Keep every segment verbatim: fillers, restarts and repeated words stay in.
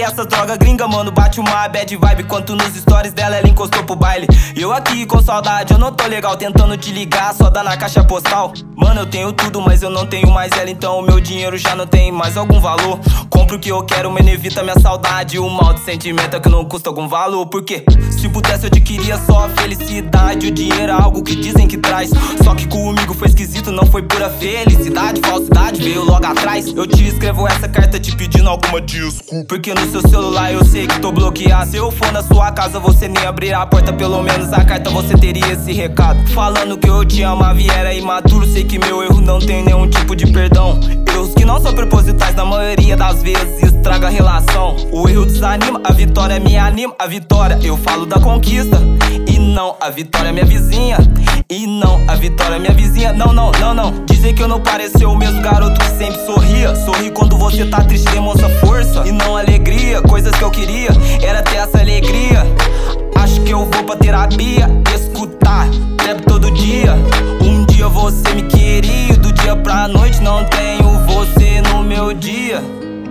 que essa droga gringa, mano, bate uma bad vibe. Quanto nos stories dela ela encostou pro baile. Eu aqui com saudade, eu não tô legal, tentando te ligar, só dá na caixa postal. Mano, eu tenho tudo, mas eu não tenho mais ela, então o meu dinheiro já não tem mais algum valor. Compro o que eu quero, mas evita minha saudade. O mal de sentimento é que não custa algum valor. Porque se pudesse eu adquiria só a felicidade. O dinheiro é algo que dizem que traz, só que comigo foi esquisito, não foi pura felicidade. Falsidade veio logo atrás. Eu te escrevo essa carta te pedindo alguma desculpa, porque no seu celular eu sei que tô bloqueado. Se eu for na sua casa você nem abrir a porta, pelo menos a carta você teria esse recado, falando que eu te amava e era imaturo. Sei que meu erro não tem nenhum tipo de perdão. Erros que não são propositais, na maioria das vezes estraga a relação. O erro desanima, a vitória me anima. A vitória, eu falo da conquista, e não a vitória é minha vizinha. E não, a vitória é minha vizinha. Não, não, não, não. Dizer que eu não parecer o mesmo garoto que sempre sorria. Sorri quando você tá triste, demonstra força e não alegria. Coisas que eu queria era ter essa alegria. Acho que eu vou pra terapia, escutar trap todo dia. Um dia você me queria, do dia pra noite não tenho você no meu dia.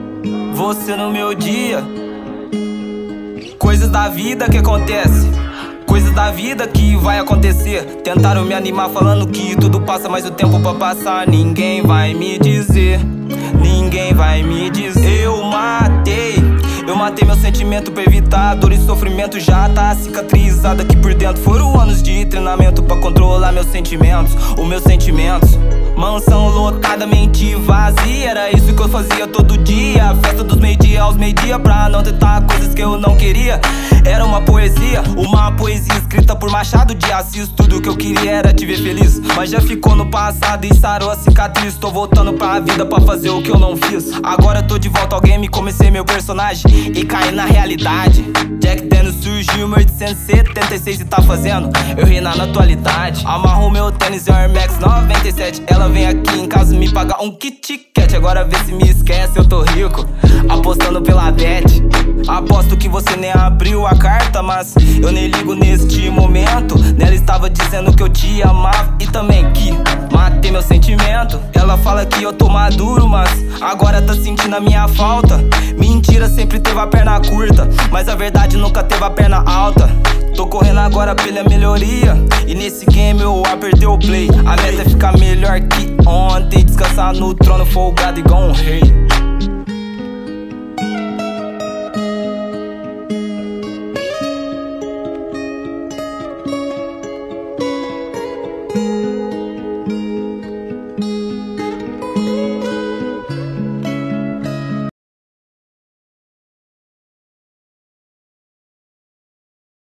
Você no meu dia. Coisas da vida que acontece, coisas da vida que vai acontecer. Tentaram me animar falando que tudo passa, mas o tempo pra passar ninguém vai me dizer. Ninguém vai me dizer. Eu matei, eu matei meu sentimento pra evitar dor e sofrimento. Já tá cicatrizado aqui por dentro. Foram anos de treinamento pra controlar meus sentimentos, os meus sentimentos. Mansão lotada, mente vazia, era isso que eu fazia todo dia. Festa dos meio-dia aos meio-dia, pra não tentar coisas que eu não queria. Era uma poesia, uma poesia escrita por Machado de Assis. Tudo que eu queria era te ver feliz, mas já ficou no passado e sarou a cicatriz. Tô voltando pra vida pra fazer o que eu não fiz. Agora tô de volta ao game, comecei meu personagem e caí na realidade. Jack Daniels surgiu em mil oitocentos e setenta e seis e tá fazendo eu reinar na atualidade. Amarro meu tênis e Air Max noventa e sete. Ela vem aqui em casa me pagar um Kit Kat. Agora vê se me esquece, eu tô rico, apostando pela bet. Aposto que você nem abriu a carta, mas eu nem ligo neste momento. Nela estava dizendo que eu te amava e também que matei meu sentimento. Ela fala que eu tô maduro, mas agora tá sentindo a minha falta. Mentira, sempre teve a perna curta, mas a verdade nunca teve a perna alta. Tô correndo agora pela melhoria, e nesse game eu apertei o play. A meta é ficar melhor que ontem, descansar no trono folgado igual um rei.